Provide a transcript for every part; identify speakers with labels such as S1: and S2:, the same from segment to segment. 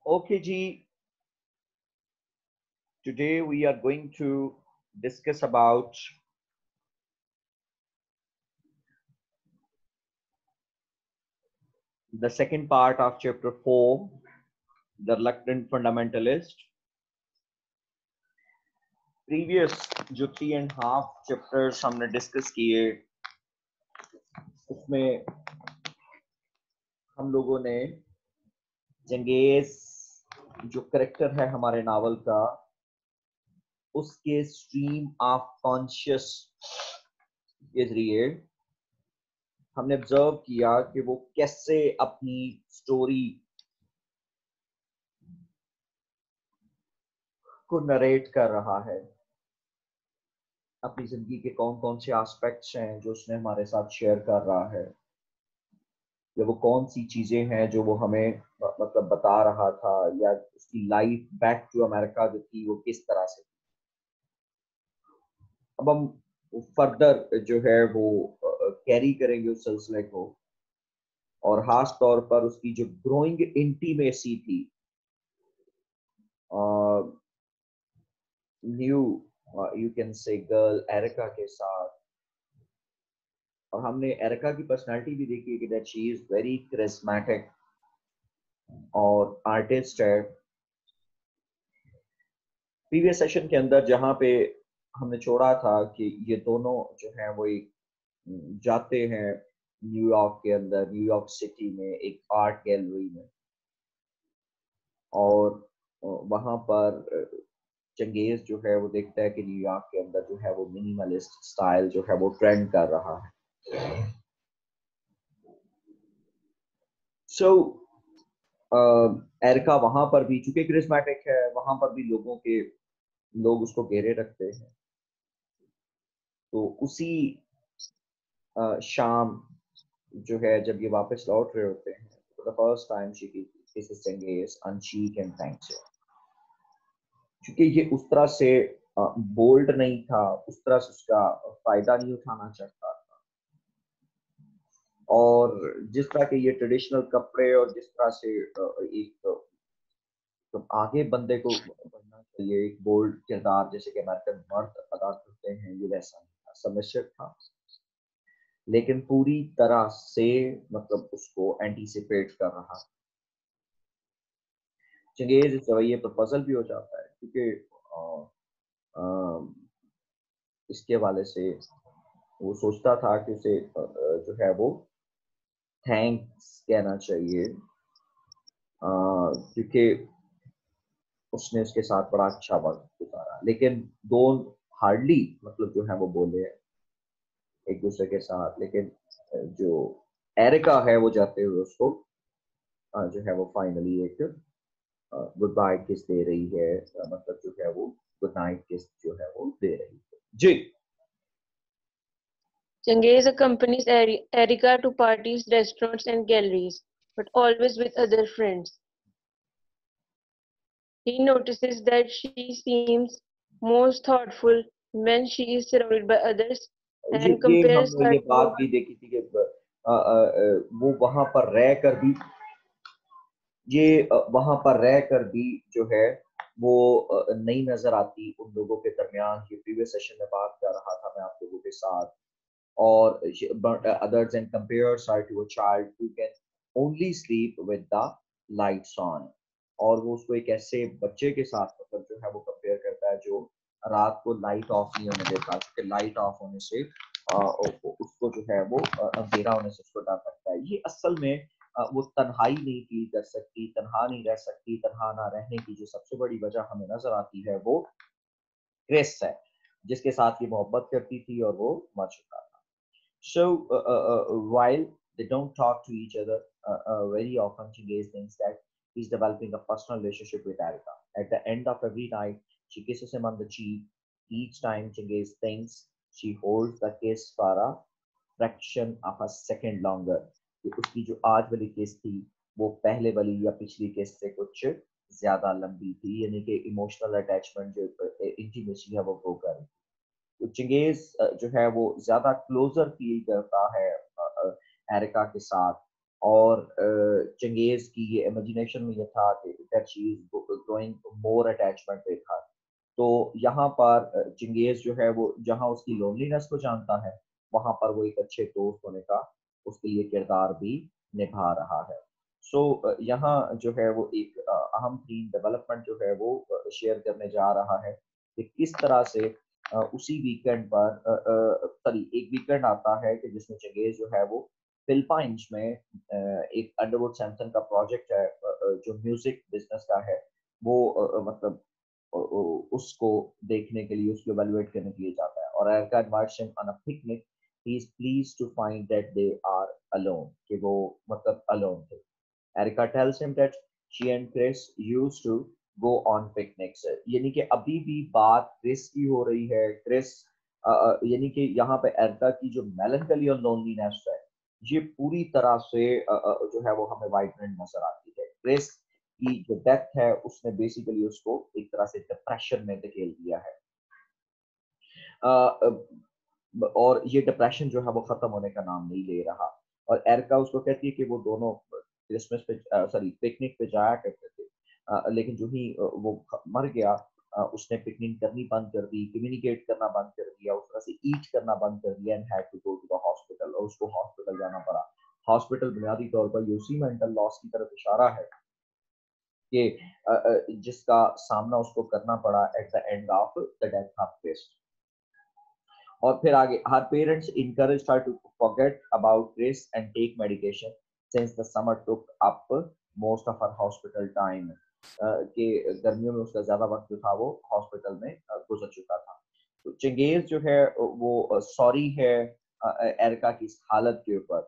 S1: Okay, G. Today we are going to discuss about the second part of chapter 4, the reluctant fundamentalist. Previous जो 3.5 chapters हमने discuss किए, उसमें हम लोगों ने चंगेज जो करेक्टर है हमारे नावल का, उसके स्ट्रीम ऑफ कॉन्शियस के जरिए हमने ऑब्जर्व किया कि वो कैसे अपनी स्टोरी को नरेट कर रहा है, अपनी जिंदगी के कौन कौन से एस्पेक्ट्स हैं जो उसने हमारे साथ शेयर कर रहा है, या वो कौन सी चीजें हैं जो वो हमें मतलब बता रहा था, या उसकी लाइफ बैक टू अमेरिका जो थी वो किस तरह से। अब हम फर्दर जो है वो कैरी करेंगे उस सिलसिले को, और खास तौर पर उसकी जो ग्रोइंग इंटीमेसी थी new you can say girl Erica के साथ। और हमने एरिका की पर्सनालिटी भी देखी कि that she is very charismatic और आर्टिस्ट है। प्रीवियस सेशन के अंदर जहाँ पे हमने छोड़ा था कि ये दोनों जो हैं वो एक जाते हैं न्यूयॉर्क के अंदर, न्यूयॉर्क सिटी में एक आर्ट गैलरी में, और वहाँ पर चंगेज जो है वो देखता है कि न्यूयॉर्क के अंदर जो है वो मिनिमलिस्ट स्टाइल जो है वो ट्रेंड कर रहा है। सो एरिका वहां पर भी चूंकि क्रिस्मेटिक है, वहां पर भी लोग उसको घेरे रखते हैं। तो उसी शाम जो है जब ये वापस लौट रहे होते हैं, तो the first time she kisses Cengiz on cheek and thanks him। क्योंकि ये उस तरह से बोल्ड नहीं था, उस तरह से उसका फायदा नहीं उठाना चाहता था, और जिस तरह के ये ट्रेडिशनल कपड़े और जिस तरह से एक तो आगे बंदे को बनना चाहिए, एक बोल्ड किरदार जैसे कि अमेरिकन मर्द अदा करते हैं, ये वैसा नहीं था, सबमिसिव था, लेकिन पूरी तरह से मतलब उसको एंटीसिपेट कर रहा। चंगेज इस रवैये पर पजल भी हो जाता है, क्योंकि इसके वाले से वो सोचता था कि उसे जो है वो थैंक्स कहना चाहिए, क्योंकि उसने उसके साथ बड़ा अच्छा वक्त गुजारा, लेकिन दोनों हार्डली मतलब जो है वो बोले एक दूसरे के साथ। लेकिन जो एरिका है वो जाते हुए उसको जो है वो फाइनली एक गुड बाय किस दे रही है, मतलब जो है वो गुड नाइट किस जो है वो दे रही है। जी।
S2: Changez accompanies Erica to parties, restaurants, and galleries, but always with other friends. He notices that she seems most thoughtful when she is surrounded by others and
S1: ये
S2: compares
S1: हमने
S2: her
S1: ये बात
S2: to
S1: भी देखी थी कि वो वहां पर रह कर भी वहां पर रह कर भी जो है वो नहीं नजर आती उन लोगों के दरमियान। ये प्रीवियस सेशन में बात कर रहा था मैं आप लोगों के साथ। और others and compares her to a child who can only sleep with the lights on। और वो उसको एक ऐसे बच्चे के साथ मतलब जो है वो कंपेयर करता है जो रात को लाइट ऑफ नहीं होने देता, क्योंकि लाइट ऑफ होने से उसको जो है वो अंधेरा होने से उसको डर लगता है। ये असल में वो तन्हाई नहीं फील कर सकती, तन्हा नहीं रह सकती। तन्हा ना रहने की जो सबसे बड़ी वजह हमें नजर आती है वो क्रिस है, जिसके साथ ये मोहब्बत करती थी और वो मर चुका था। So while they don't talk to each other very often, Chingay thinks that he's developing a personal relationship with Erica. At the end of every night, she kisses him on the cheek. Each time Chingay thinks she holds the kiss for a fraction of a second longer। कि उसकी जो आज वाली किस थी वो पहले वाली या पिछली किस से कुछ ज्यादा लंबी थी, यानी कि इमोशनल अटैचमेंट जो इंटीमेसी है वो ग्रो कर रही। तो चंगेज जो है वो ज्यादा क्लोजर फील करता है एरिका के साथ। और चंगेज की ये इमेजिनेशन में ये था कि that she is growing more attachment with her. तो यहाँ पर चिंगेज जो है वो जहाँ उसकी लोनलीनेस को जानता है, वहां पर वो एक अच्छे दोस्त होने का उसके लिए किरदार भी निभा रहा है. सो यहाँ जो है वो एक अहम तीन डेवलपमेंट जो है वो शेयर करने जा रहा है कि किस तरह से उसी वीकेंड पर सॉरी एक वीकेंड आता है कि जिसमें चंगेज जो है वो फिलिपाइंस में एक अंडरवुड सैमसन का प्रोजेक्ट है जो म्यूजिक बिजनेस का है, वो मतलब उसको देखने के लिए, उसको इवैल्यूएट करने के लिए जाता है. और Erica invites him on a picnic. He is pleased to find that they are alone, कि वो मतलब अलोन थे. Erica tells him that she and Chris used to go on picnics. यानी कि अभी भी बात क्रिस की हो रही है. क्रिस यानी कि यहाँ पे एरिका की जो मेलंकली और लोनलीनेस है, ये पूरी तरह से जो है वो हमें वाइब्रेंट नजर आती है. क्रिस की जो डेथ है उसने बेसिकली उसको एक तरह से डिप्रेशन में धकेल दिया है. और ये डिप्रेशन जो है वो खत्म होने का नाम नहीं ले रहा. और एरिका उसको कहती है कि वो दोनों क्रिसमस पे सॉरी पिकनिक पे जाया करते थे, लेकिन जो ही वो मर गया, उसने पिकनिक करनी बंद कर दी, कम्युनिकेट करना बंद कर दिया, उस तरह से ईट करना बंद कर दिया, and had to go to the hospital. और उसको हॉस्पिटल जाना पड़ा. हॉस्पिटल बुनियादी तौर पर यूसी मेंटल लॉस की तरफ इशारा है कि जिसका सामना उसको करना पड़ा at the end of the death of Chris. और फिर आगे, her parents encouraged her to forget about Chris and take medication since the summer took up most of her hospital time. कि गर्मियों में उसका ज्यादा वक्त जो था वो हॉस्पिटल में गुजर चुका था. तो चंगेज जो है वो सॉरी है एरिका की इस हालत के ऊपर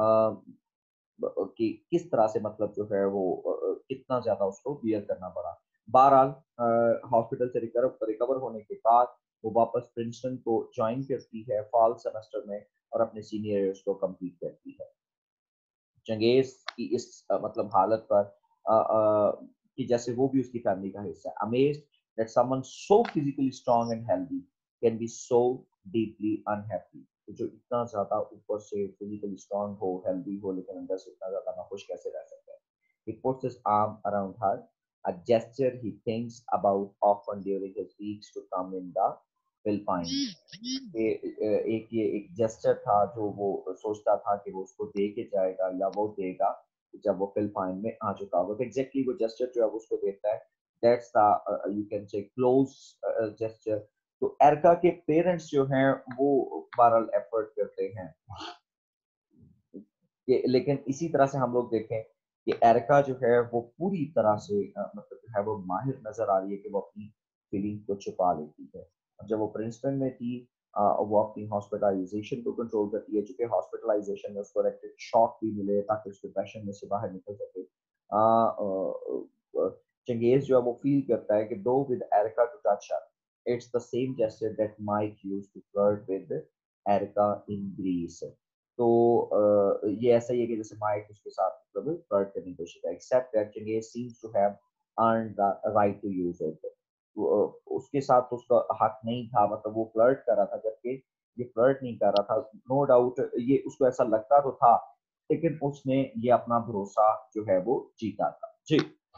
S1: कि किस तरह से मतलब जो है वो कितना ज्यादा उसको बियर करना पड़ा. बहरहाल हॉस्पिटल से रिकवर होने के बाद वो वापस प्रिंसटन को ज्वाइन करती है फॉल सेमेस्टर में और अपने सीनियर ईयर्स को कंप्लीट करती है. चंगेज की इस मतलब हालत पर कि जैसे वो भी उसकी फैमिली का हिस्सा है. Amazed that someone so physically strong and healthy can be so deeply unhappy. जो इतना ज्यादा ऊपर से फिजिकली स्ट्रांग हो, हेल्दी हो, लेकिन अंदर से इतना ज्यादा नाखुश कैसे रह सकते हैं. He puts his arm around her, a gesture he thinks about often during his weeks to come in the Philippines. एक ये एक जेस्चर था जो वो सोचता था कि वो उसको दे के जाएगा या वो देगा जब वो फिलिपाइन में आ चुका होगा. तो एग्जैक्टली वो जेस्चर जो है वो उसको देता है. That's the you can say close gesture. तो एरिका के पेरेंट्स जो हैं वो बहरहाल एफर्ट करते हैं कि, लेकिन इसी तरह से हम लोग देखें कि एरिका जो है वो पूरी तरह से मतलब जो है वो माहिर नजर आ रही है कि वो अपनी फीलिंग को छुपा लेती है. जब वो प्रिंसटन में थी, वो अपनी हॉस्पिटलाइजेशन को कंट्रोल करती है, चूंकि हॉस्पिटलाइजेशन में उसको इलेक्ट्रिक शॉक भी मिले ताकि उस डिप्रेशन में से बाहर निकल सके. चंगेज जो है वो फील करता है कि दो with Erica to touch her, it's the same gesture that Mike used to flirt with Erica in Greece. तो ये ऐसा ही है कि जैसे माइक उसके साथ मतलब फ्लर्ट करने की कोशिश है. Except that Changez seems to have earned the right to use it. उसके साथ तो उसका हक नहीं था, मतलब वो फ्लर्ट कर रहा था, जबकि ये फ्लर्ट नहीं कर रहा था. नो डाउट ये उसको ऐसा लगता तो था, लेकिन उसने ये अपना भरोसा जो है वो जीता था. जी.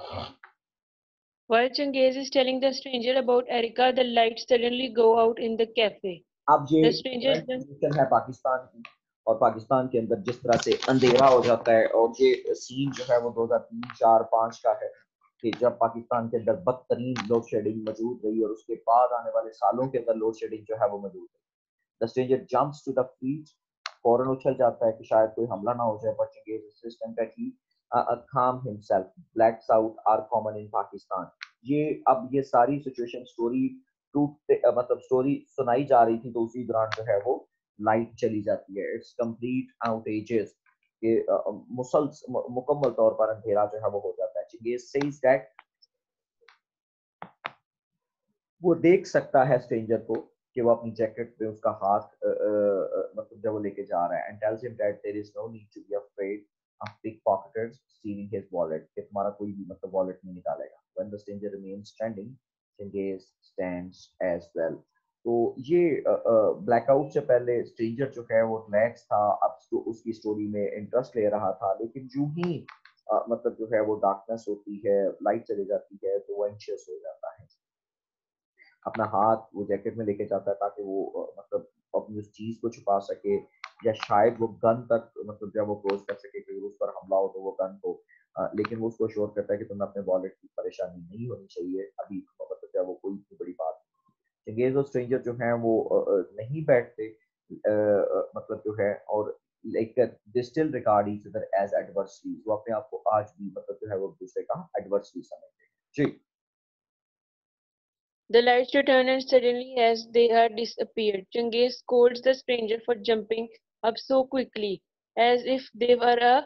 S2: While Changez is telling the stranger about Erica, the lights suddenly go out in the cafe.
S1: अब ये
S2: The stranger
S1: करंट कंडीशन है पाकिस्तान की, और पाकिस्तान के अंदर जिस तरह से अंधेरा हो जाता है, और ये सीन जो है वो 2003, 4, 5 का है कि जब पाकिस्तान के अंदर बदतरीन लोड शेडिंग मौजूद रही और उसके बाद आने वाले सालों के अंदर लोड शेडिंग जो है वो मौजूद रही. The stranger jumps to the feet, फौरन उछल जाता है कि शायद कोई हमला ना हो जाए, पर Changez assistant that he calm himself. Blacks out are common in Pakistan. ये अब ये सारी सिचुएशन स्टोरी टूटते मतलब स्टोरी सुनाई जा रही थी, तो उसी दौरान जो है वो लाइट चली जाती है. इट्स कंप्लीट आउटेजेस कि मुकम्मल तौर पर अंधेरा जो है वो हो जाता है. चंगेज सेज दैट वो देख सकता है स्ट्रेंजर को कि वो अपनी जैकेट पे उसका हाथ मतलब जब वो लेके जा रहा है, and tells him that there is no need to be afraid of pickpocketers stealing his wallet, कि तुम्हारा कोई भी मतलब वॉलेट नहीं निकालेगा. When the stranger remains standing, Chingay stands as well. तो ये ब्लैकआउट से पहले स्ट्रेंजर जो है वो रिलैक्स था, अब उसकी स्टोरी में इंटरेस्ट ले रहा था, लेकिन जो ही मतलब जो है वो डार्कनेस होती है, लाइट चली जाती है तो वो एंशियस हो जाता है। अपना हाथ वो जैकेट में लेके जाता है ताकि वो मतलब अपनी उस चीज को छुपा सके, या शायद वो गन तक मतलब जब वो क्लोज कर सके कि उस पर हमला हो तो वो गन को, लेकिन वो उसको श्योर करता है कि तुम्हें अपने वॉलेट की परेशानी नहीं होनी चाहिए अभी, मतलब जब वो कोई इतनी बड़ी बात नहीं। चंगेज और स्ट्रेंजर जो हैं वो नहीं बैठते, मतलब जो है, और like they still regard each other as adversaries, वो अपने आप को आज भी मतलब जो है वो दूसरे का एडवर्सरी समझते हैं जी।
S2: The lights return and suddenly, as they had disappeared, Changez scolds the stranger for jumping up so quickly, as if they were a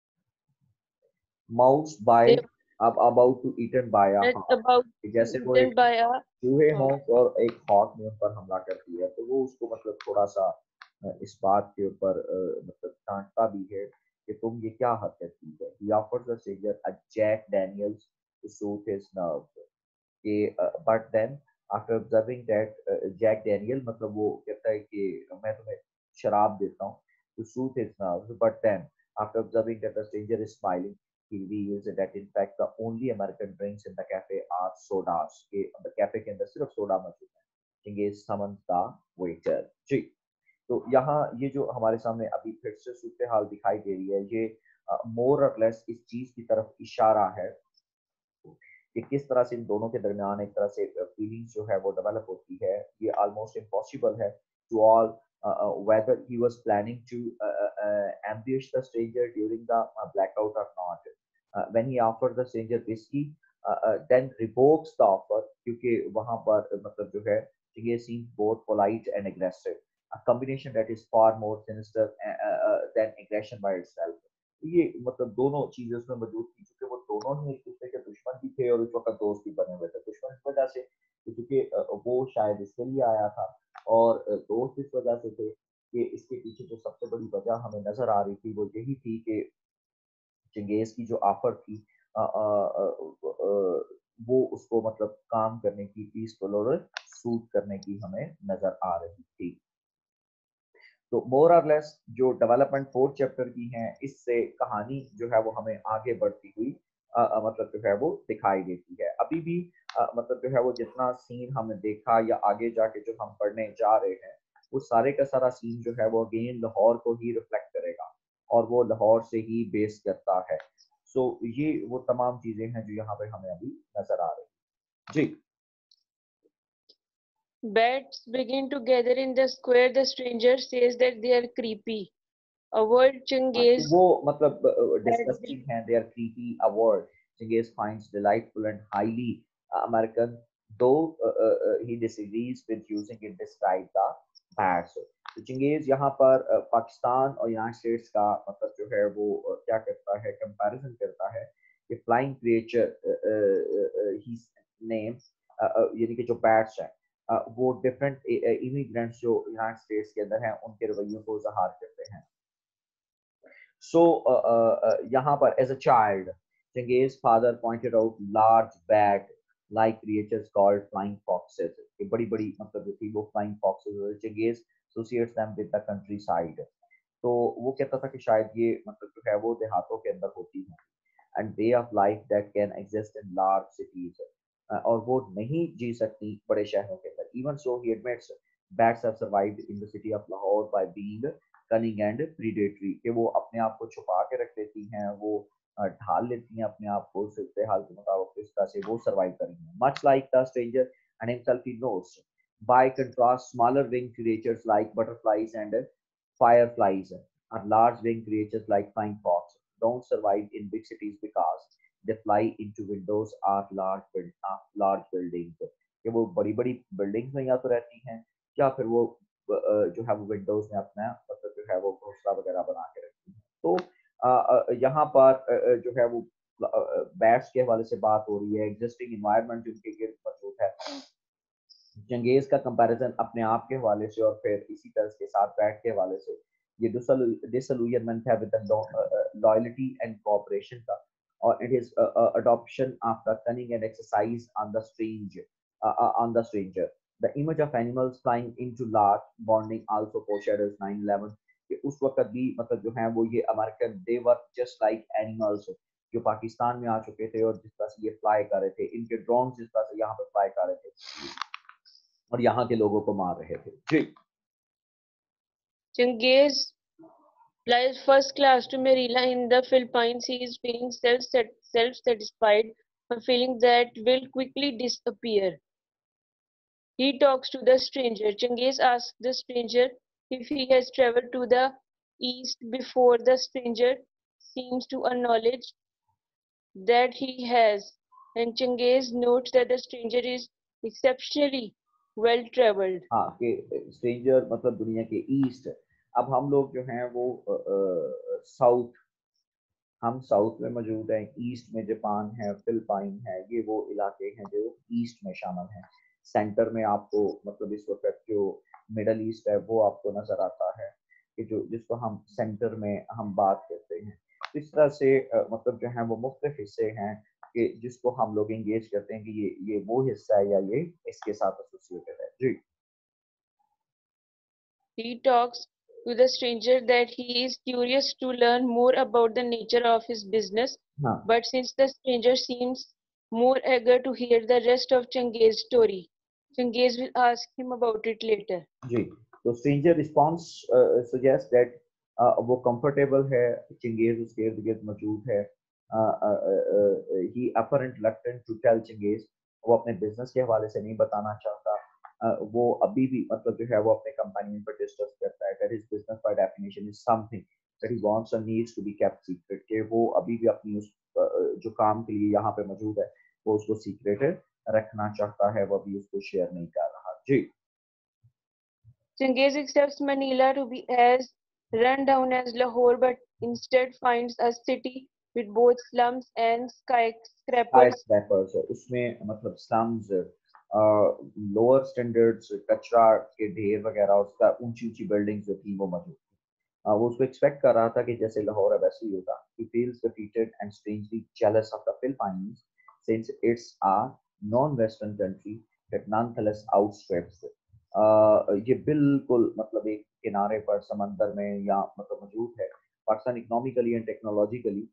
S1: mouse
S2: they
S1: by, अब about to eaten by a
S2: were
S1: hawk,
S2: about
S1: जैसे वो
S2: eaten
S1: एक
S2: by a
S1: चूहे हों
S2: hawk.
S1: और एक hoc ने उन पर हमला कर दिया, तो वो उसको मतलब थोड़ा सा इस बात के ऊपर मतलब डांटता भी है कि तुम ये क्या हरकत की है। He offers the stranger a Jack Daniels to soothe his nerves, कि but then after observing that Jack Daniel, मतलब वो कहता है कि मैं तुम्हें शराब देता हूँ to soothe his nerves, but then after observing that the stranger is smiling, he reveals that in fact the only American drinks in the cafe are sodas, के कैफे के अंदर सिर्फ सोडा मौजूद है। Chingis summons the waiter जी। तो यहाँ ये जो हमारे सामने अभी फिर से सूरत हाल दिखाई दे रही है, ये मोर और लेस इस चीज की तरफ इशारा है कि किस तरह से इन दोनों के दरमियान एक तरह से फीलिंग्स जो है वो डेवलप होती है। ये ऑलमोस्ट इम्पॉसिबल है to all whether he was planning to ambush the stranger during the blackout or not. When he offered the stranger whiskey, then revokes the offer, क्योंकि वहां पर मतलब जो है ये seems both polite and aggressive, a combination that is far more sinister than aggression by itself. ये मतलब दोनों चीजें उसमें मौजूद थी, क्योंकि वो दोनों ही एक दूसरे के दुश्मन भी थे और उस वक्त दोस्त भी बने हुए थे। दुश्मन इस वजह से क्योंकि वो शायद इसके लिए आया था, और दोस्त इस वजह से थे कि इसके पीछे जो सबसे बड़ी वजह हमें नजर आ रही थी वो यही थी कि चंगेज की जो ऑफर थी वो उसको मतलब काम करने की, पीसफुल और सूट करने की हमें नजर आ रही थी। तो मोर और लेस जो डेवलपमेंट फोर्थ चैप्टर की है, इससे कहानी जो है वो हमें आगे बढ़ती हुई मतलब जो है वो दिखाई देती है। अभी भी मतलब जो है वो जितना सीन हमने देखा या आगे जाके जो हम पढ़ने जा रहे हैं, वो सारे का सारा सीन जो है वो अगेन लाहौर को ही रिफ्लेक्ट करेगा और वो लाहौर से ही बेस करता है। सो ये वो तमाम चीजें हैं जो यहाँ पे हमें अभी नजर आ रही जी।
S2: Bats begin to gather in the square. The stranger says that they are creepy. A word
S1: हाँ, तो
S2: Changez
S1: वो मतलब
S2: had
S1: डिस्गस्टिंग है, they are creepy awkward, Chingis finds delightful and highly American, though he disagrees with using it describe the bats। तो चिंगेज यहाँ पर पाकिस्तान और United states का मतलब जो है वो क्या करता है, कंपैरिजन करता है कि फ्लाइंग क्रिएचर ही नेम, यानी कि जो बैट्स हैं वो डिफरेंट इमिग्रेंट्स जो यूनाइटेड स्टेट्स के अंदर हैं उनके रवैयों को ज़ाहिर करते हैं। So यहाँ पर as a child, Chingay's father pointed out large bat-like creatures called flying foxes। ये बड़ी-बड़ी मतलब जो थी वो flying foxes, और Chingay's associates them with the countryside। तो वो कहता था कि शायद ये मतलब जो है वो देहातों के अंदर होती हैं, and way of life that can exist in large cities। और वो नहीं जी सकती बड़े शहरों के अंदर। Even so, he admits bats have survived in the city of Lahore by being cunning and predatory, कि वो अपने आप को छुपा के रख लेती हैं, वो ढाल लेती हैं अपने आप को सूरत हाल के मुताबिक, इस तरह से वो सर्वाइव कर रही हैं। Much like the stranger and himself he knows। By contrast, smaller winged creatures like butterflies and fireflies are large winged creatures like flying fox don't survive in big cities because they fly into windows or large buildings। कि वो बड़ी बड़ी buildings में या तो रहती हैं, या फिर वो जो है वो विंडोज में अपना मतलब जो है वो घोंसला वगैरह बना के रखती हैं। तो यहाँ पर जो है वो बैट्स के हवाले से बात हो रही है, एग्जिस्टिंग इन्वायरमेंट जिनके गिर्द मौजूद है। चंगेज का कंपैरिजन अपने आप के हवाले से और फिर इसी तरह के साथ बैट के हवाले से, ये डिसल्यूजनमेंट है विद लॉयल्टी एंड कोऑपरेशन का, और it is adoption after cunning and exercise on the stranger। The image of animals flying into large bonding also foreshadows 9/11, कि उस वक्त भी मतलब जो है वो ये American they were just like animals, जो पाकिस्तान में आ चुके थे और जिस तरह से ये फ्लाई कर रहे थे, इनके ड्रोन जिस तरह से यहाँ पे फ्लाई कर रहे थे और यहाँ के लोगों को मार रहे थे। जी।
S2: Changez flies first class to Manila in the Philippines. He is feeling self-satisfied, a feeling that will quickly disappear. He talks to the stranger. Changez asks the stranger if he has traveled to the east before. The stranger seems to acknowledge that he has, and Changez notes that the stranger is exceptionally well traveled.
S1: हाँ कि stranger मतलब दुनिया के east. अब हम लोग जो हैं वो साउथ, हम साउथ में मौजूद हैं, ईस्ट में जापान है, फिलिपाइन है, ये वो इलाके हैं जो ईस्ट में शामिल हैं। सेंटर में आपको मतलब इस वक्त जो मिडल ईस्ट है वो आपको नजर आता है कि जो जिसको हम सेंटर में हम बात करते हैं। इस तरह से मतलब जो है वो मुख्तलिफ हिस्से हैं कि जिसको हम लोग इंगेज करते हैं कि ये वो हिस्सा है या ये इसके साथ एसोसिएटेड है। जी।
S2: He talks to the stranger that he is curious to learn more about the nature of his business,
S1: हाँ
S2: but since the stranger seems more eager to hear the rest of Changez's story, Changez will ask him about it later.
S1: जी। तो stranger response suggest that वो comfortable है, चंगेज उसके इर्द गिर्द मौजूद है। He apparent reluctant to tell Changez, वो अपने बिजनेस के हवाले से नहीं बताना चाहता। वो अभी भी मतलब जो है वो अपने कंपेनियन पर डिस्कस करता है that his business by definition is something that he wants and needs to be kept secret, कि वो अभी भी अपनी उस जो काम के लिए यहाँ पे मौजूद है वो उसको सीक्रेट रखना चाहता है, वो अभी उसको शेयर नहीं कर रहा। जी।
S2: Changez accepts Manila to be as run down as Lahore, but instead finds a city with both slums and
S1: high
S2: skyscrapers.
S1: Scrapers है उसमें, मतलब स्लम्स, लोअर स्टैंडर्ड्स, कचरा के ढेर वगैरह, उसका ऊंची ऊंची बिल्डिंग्स जो थी वो मौजूद थी। वो उसको एक्सपेक्ट कर रहा था कि जैसे लाहौर है वैसे ही होगा। He feels defeated and strangely jealous of the Philippines since it's a non western country that nonetheless outstrips. ये बिल्कुल मतलब एक किनारे पर समंदर में या मतलब मौजूद है। पाकिस्तान इकोनॉमिकली एंड टेक्नोलॉजिकली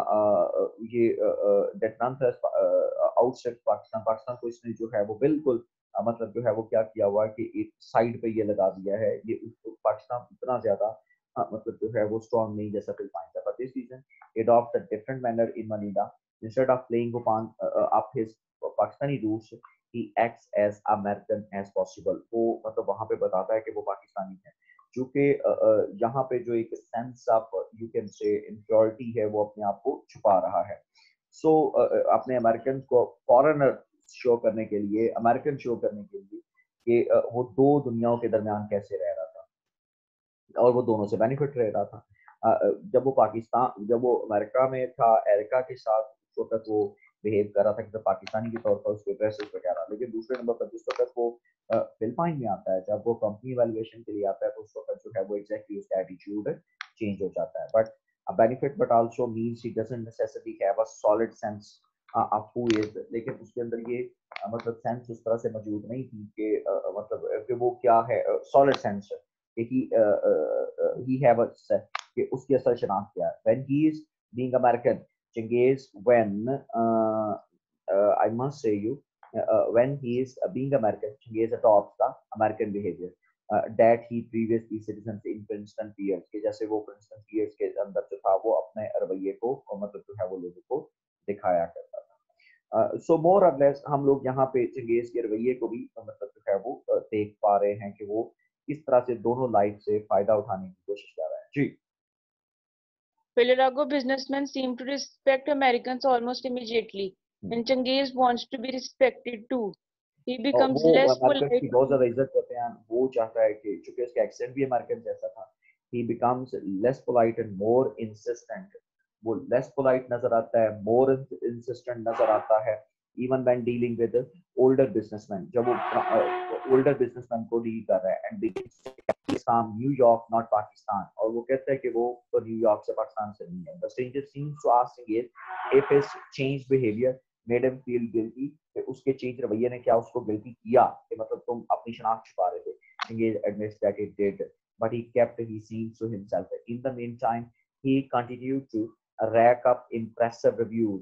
S1: ये that nonetheless outstrips Pakistan, Pakistan को इसने जो है वो बिल्कुल मतलब जो है वो क्या किया हुआ है कि एक साइड पे ये लगा दिया है। ये पाकिस्तान इतना ज्यादा मतलब जो है वो स्ट्रॉन्ग नहीं जैसा फिलिपाइन था। But this season he adopts a different manner in Manila. Instead of playing upon up his Pakistani roots, he acts as American as possible. वो मतलब वहाँ पे बताता है कि वो पाकिस्तानी है, क्योंकि यहाँ पे जो एक सेंस ऑफ यू कैन से इनफ्योरिटी है वो अपने आप को छुपा रहा है। सो अपने अमेरिकन को फॉरेनर शो करने के लिए, अमेरिकन शो करने के लिए कि वो दो दुनियाओं के दरमियान कैसे रह रहा था और वो दोनों से बेनिफिट ले रहा था। जब वो अमेरिका में था एरिका के साथ, उस वक्त वो बिहेव कर रहा था कि पाकिस्तानी के तौर पर उसके ड्रेसेस वगैरह, लेकिन दूसरे नंबर पर जिस वक्त वो फिलिपाइन में आता है, जब वो कंपनी वैल्यूएशन के लिए आता है, तो उस वक्त जो है वो एग्जैक्टली उसका एटीट्यूड चेंज हो जाता है। But a benefit but also means he doesn't necessarily have a solid sense of who he is। लेकिन उसके अंदर ये मतलब सेंस उस तरह से मौजूद नहीं थी कि मतलब कि वो क्या है, solid sense he have a कि उसकी असल शनाख्त क्या है। When he is being American, Chingis, when I must say you, when he is being American, Chingis adopts the American behavior that he previously citizens in Princeton Peers, कि जैसे वो Princeton Peers के अंदर जो था वो अपने रवैये को मतलब जो है वो लोगों को दिखाया करता था। सो मोर और लेस हम लोग यहाँ पे चंगेज के रवैये को भी मतलब जो है वो देख पा रहे हैं कि वो किस तरह से दोनों लाइफ से फायदा उठाने की कोशिश कर रहा है। जी।
S2: Pelarago businessmen seem to respect Americans almost immediately, and Changez wants to be respected too. He becomes
S1: वो
S2: less
S1: अमेरिकन
S2: polite.
S1: की बहुत ज्यादा इज्जत करते हैं। वो चाहता है कि चूंकि उसका एक्सेंट भी अमेरिकन जैसा था, he becomes less polite and more insistent। वो लेस पोलाइट नजर आता है, मोर इंसिस्टेंट नजर आता है। Even when dealing with older businessman, जब वो ओल्डर बिजनेसमैन को डील कर रहा है and from New York not Pakistan, और वो कहता है कि वो तो न्यूयॉर्क से पाकिस्तान से नहीं है। The stranger seems to ask if his change behaviour made him feel guilty, कि उसके चेंज रवैये ने क्या उसको गिल्टी किया, कि मतलब तुम अपनी शनाख्त छुपा रहे थे। Engage admits that it did, but he kept he seems to himself। In the meantime, he continued to rack up impressive reviews.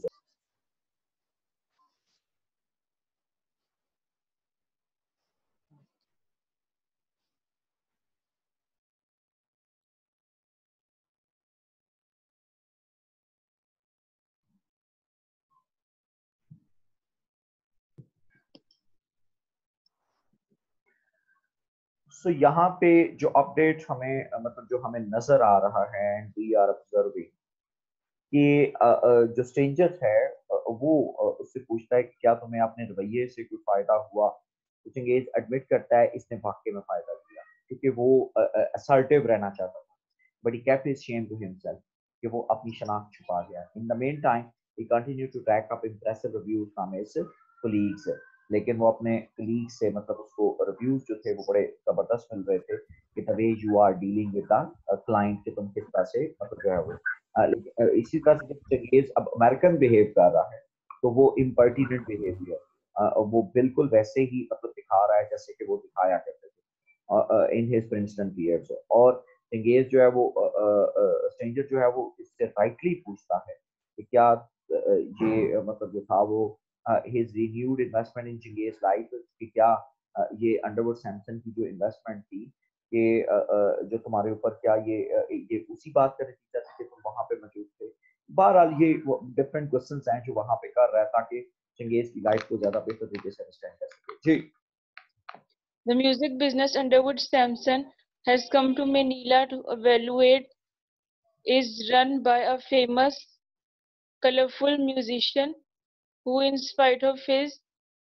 S1: So यहाँ पे जो अपडेट हमें मतलब जो हमें नजर आ रहा है, वी आर ऑब्जर्विंग कि जो स्ट्रेंजर है वो उससे पूछता है कि क्या तुम्हें अपने रवैये से कोई फायदा हुआ। तो चंगेज एडमिट करता है इसने वाकई में फायदा किया, क्योंकि वो असर्टिव रहना चाहता था, but he kept his shame to himself कि वो अपनी शनाख्त छुपा गया। In the meantime he continue to track up impressive reviews from his colleagues, लेकिन वो अपने कलीग से मतलब उसको रिव्यूज जो थे वो बड़े जबरदस्त मिल रहे थे कि the way you are dealing with the client, कि तुम किस तरह से मतलब जो है वो इसी तरह से जब चंगेज अब अमेरिकन बिहेव कर रहा है तो वो इम्पर्टिनेंट बिहेवियर वो बिल्कुल वैसे ही मतलब दिखा रहा है जैसे कि वो दिखाया करते थे इन हिज प्रिंसटन पीरियड्स। और चंगेज जो है वो स्ट्रेंजर जो है वो इससे राइटली पूछता है कि क्या ये मतलब जो था वो his renewed investment in Changez life, कि क्या ये अंडरवुड सैमसन की जो इन्वेस्टमेंट थी कि जो तुम्हारे ऊपर क्या ये उसी बात कर रही थी जैसे कि तुम वहां पे मौजूद थे। बहरहाल ये डिफरेंट क्वेश्चंस हैं जो वहां पे कर रहा है ताकि चंगेज की लाइफ को ज्यादा बेहतर तरीके से अंडरस्टैंड कर सके। जी।
S2: The music business Underwood Sampson has come to Manila to evaluate is run by a famous, colorful musician who, in spite of his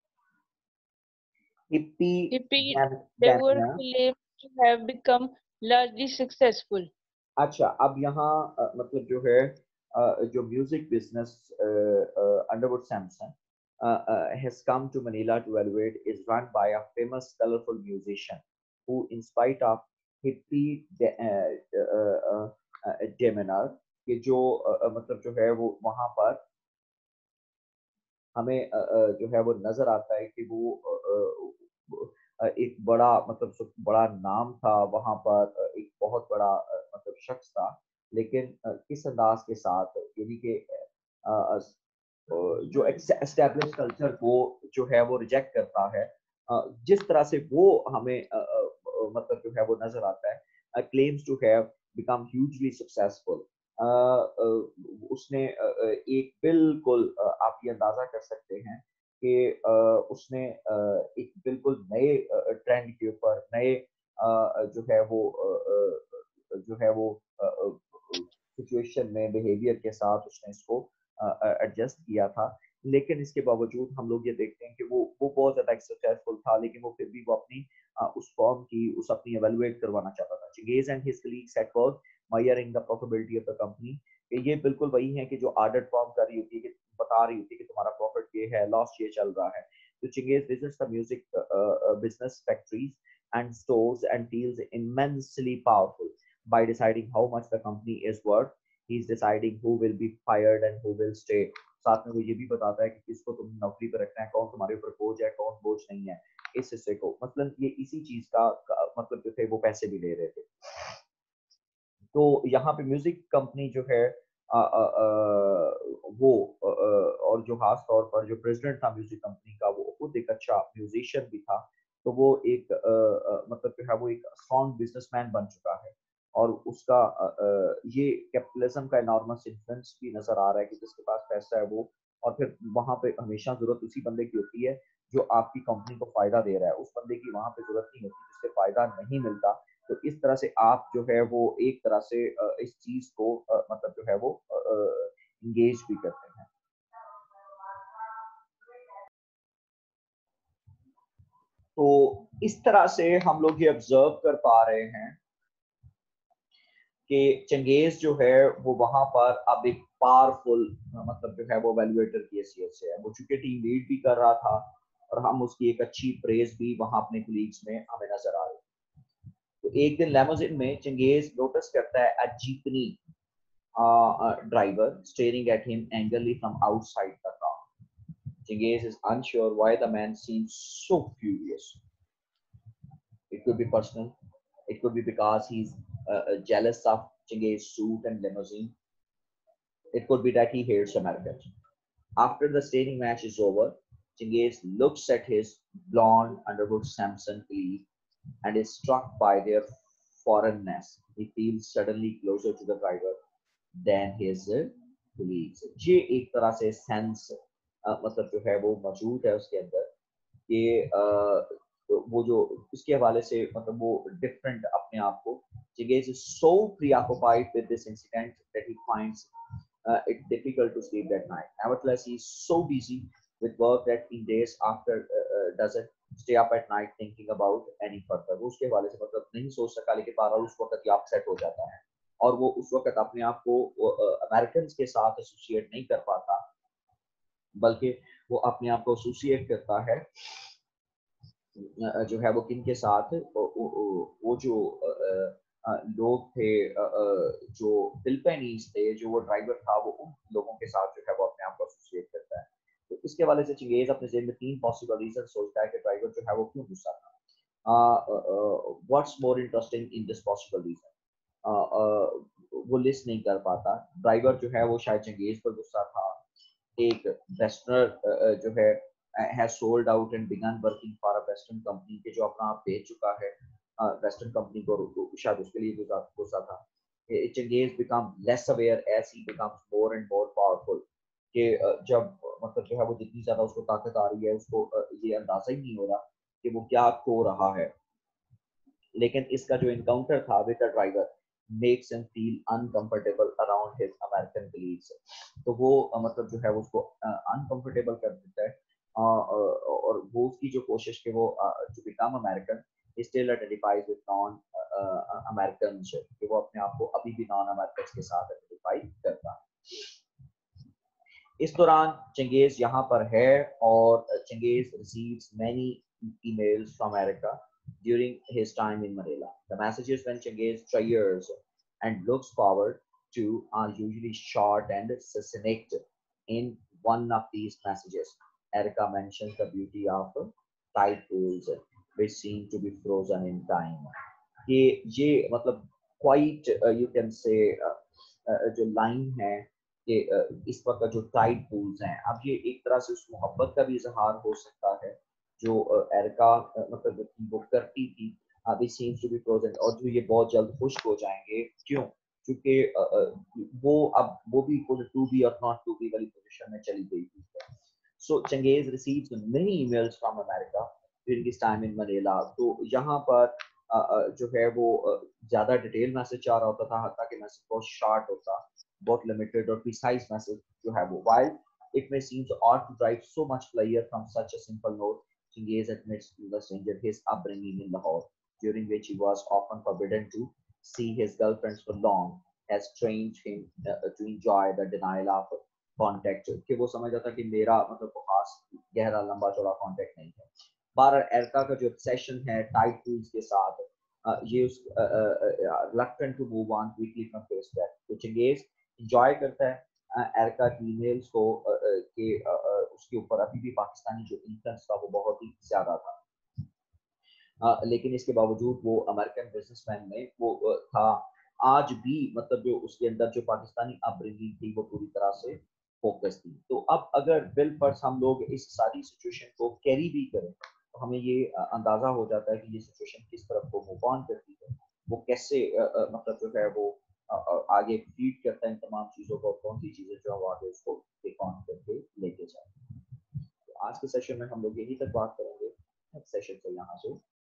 S1: hippie
S2: hippie endeavor,
S1: डैनिया।
S2: claims to have become largely successful.
S1: अच्छा, अब यहाँ मतलब जो है जो music business Underwood Samson has come to Manila to evaluate is run by a famous colorful musician who, in spite of hippie demeanor, कि जो मतलब जो है वो वहाँ पर हमें जो है वो नजर आता है कि वो एक बड़ा मतलब बड़ा नाम था वहां पर, एक बहुत बड़ा मतलब शख्स था, लेकिन किस अंदाज के साथ, यानी कि जो एस्टेब्लिश कल्चर को जो है वो रिजेक्ट करता है, जिस तरह से वो हमें मतलब जो है वो नजर आता है, claims to have become hugely successful. उसने एक बिल्कुल आप ये अंदाजा कर सकते हैं कि उसने एक बिल्कुल नए ट्रेंड के ऊपर नए जो है वो जो है वो सिचुएशन में बिहेवियर के साथ उसने इसको एडजस्ट किया था। लेकिन इसके बावजूद हम लोग ये देखते हैं कि वो बहुत ज्यादा सक्सेसफुल था, लेकिन वो फिर भी वो अपनी उस फॉर्म की उस अपनी एवेलुएट करवाना चाहता था। Changez and his colleagues at work measuring the profitability of the company, कि ये बिल्कुल वही है कि जो ऑर्डर फॉर्म कर रही होती है कि बता रही होती है कि तुम्हारा प्रॉफिट ये है, लॉस ये चल रहा है। तो Changez visits the music business factories and stores and feels immensely powerful by deciding how much the company is worth. He is deciding who will be fired and who will stay. साथ में वो ये भी बताता है कि किसको तुम नौकरी पर रखना है, कौन तुम्हारे ऊपर बोझ है, कौन बोझ नहीं है। इस हिस्से को मतलब ये इसी चीज का मतलब जो थे वो पैसे भी ले रहे थे। तो यहाँ पे म्यूजिक कंपनी जो है वो और जो खास तौर पर जो प्रेसिडेंट था म्यूजिक कंपनी का वो खुद एक अच्छा म्यूजिशियन भी था। तो वो एक मतलब जो है वो एक स्ट्रॉन्ग बिजनेसमैन बन चुका है, और उसका ये कैपिटलिज्म का इनॉर्मस इन्फ्लुएंस भी नजर आ रहा है कि जिसके पास पैसा है वो, और फिर वहां पे हमेशा जरूरत उसी बंदे की होती है जो आपकी कंपनी को फायदा दे रहा है, उस बंदे की वहां पे जरूरत नहीं होती जिससे फायदा नहीं मिलता। तो इस तरह से आप जो है वो एक तरह से इस चीज को मतलब जो है वो इंगेज भी करते हैं। तो इस तरह से हम लोग ये ऑब्जर्व कर पा रहे हैं कि चंगेज जो है वो वहां पर अब एक पावरफुल मतलब जो है वो वैल्यूएटर की हैसियत से है। वो चूंकि टीम लीड भी कर रहा था और हम उसकी एक अच्छी प्रेज भी वहां अपने कुलीग्स में हमें नजर आ रही। तो एक दिन लेमोजिन में चंगेज नोटिस करता है अ जीपनी driver staring at him angrily from outside the car. Chingez is unsure why the man seems so furious. It could be personal. It could be because he's jealous of Chingez's suit and limousine. It could be that he hates Americans. After the stadium match is over, Chingiz looks at his blonde Underwood Samson colleague and is struck by their foreignness. He feels suddenly closer to the driver than his colleagues. ये एक तरह से sense मतलब जो है वो मौजूद है उसके अंदर कि वो जो उसके हवाले से मतलब वो डिफरेंट अपने आप को Chingiz is so preoccupied with this incident that he finds it's difficult to sleep that night. Nevertheless, he's so busy with work that in days after doesn't stay up at night thinking about any further. वो उसके हवाले से मतलब नहीं सोच सका लेकिन बहरहाल उस वक्त ही अपसेट हो जाता है और वो उस वक्त अपने आप को अमेरिकन के साथ एसोसिएट नहीं कर पाता बल्कि वो अपने आप को एसोसिएट करता है जो है वो किन के साथ वो जो लोग थे जो फिलिपाइनीज थे जो वो ड्राइवर था वो उन लोगों के साथ जो है वो अपने आप को एसोसिएट करता है तो इसके हवाले से चिंगेज अपने जेब में 3 पॉसिबल रीजन सोचता है कि ड्राइवर जो है वो क्यों गुस्सा था what's more interesting in this possible reason वो लिस्ट नहीं कर पाता ड्राइवर जो है वो शायद चिंगेज पर गुस्सा था एक वेस्टर्नर जो है has sold out and begun working for a western company के जो अपना आप बेच चुका है वेस्टर्न कंपनी को शायद उसके लिए गुस्सा था Chingiz become less aware as he becomes more and more powerful कि जब मतलब जो है वो जितनी ज्यादा उसको ताकत आ रही है उसको ये अंदाजा ही नहीं हो रहा कि वो क्या खो रहा है लेकिन इसका जो इनकाउंटर था with the driver makes him feel uncomfortable around his American colleagues तो वो मतलब जो है उसको uncomfortable कर देता है और वो उसकी जो कोशिश कि वो to become American he still identifies with non Americans कि वो अपने आप को अभी भी non Americans के साथ identify करता है इस दौरान चिंगेज यहाँ पर है और Chengiz receives many emails from America during his time in Manila. The messages when Chingiz tries and looks forward to are usually short and succinct. In one of these messages, Erica mentions the beauty of tide pools, which seem to be frozen in time. ये मतलब quite you can say जो line है कि इस वक्त जो Tide pools हैं अब ये एक तरह से उस मोहब्बत का भी इजहार हो सकता है जो एरिका मतलब वो करती थी अभी सीम्स टू बी फ्रोजन और जो ये बहुत जल्द खुश्क हो जाएंगे क्यों क्योंकि वो अब वो भी टू बी और नॉट टू बी वाली पोजीशन में चली गई थी so Changez receives many emails from America during his time in Manila तो यहाँ पर जो है वो ज्यादा डिटेल मैसेज आ रहा होता था ताकि मैसेज बहुत शार्ट होता बहुत लिमिटेड और प्रिसाइज मैसेज जो है वो while it may seem odd to drive so much pleasure from such a simple note Chingiz admits to the stranger his upbringing in Lahore during which he was often forbidden to see his girlfriends for long has trained him to enjoy the denial of contact कि वो समझ जाता कि मेरा मतलब को खास गहरा लंबा चौड़ा कांटेक्ट नहीं है बार एरका का जो obsession है टाइट टूल्स के साथ ये उस reluctant to move on quickly from Facebook तो Chingiz enjoy करता है एरका की ईमेल्स को के उसके ऊपर अभी भी पाकिस्तानी जो इन्फ्लुएंस था वो बहुत ही ज्यादा था लेकिन इसके बावजूद वो अमेरिकन बिजनेसमैन में वो था आज भी मतलब जो उसके अंदर जो पाकिस्तानी अपब्रिंगिंग थी वो पूरी तरह से फोकस थी तो अब अगर बिल पर हम लोग इस सारी सिचुएशन को कैरी भी करें तो हमें ये अंदाजा हो जाता है कि ये सिचुएशन किस तरफ को मूव ऑन करती है वो कैसे मतलब जो है वो आगे फीड करता है इन तमाम चीजों को कौन सी चीजें जो है वो आगे उसको टेक ऑन करके लेके जाए तो आज के सेशन में हम लोग यही तक बात करेंगे नेक्स्ट सेशन से यहाँ से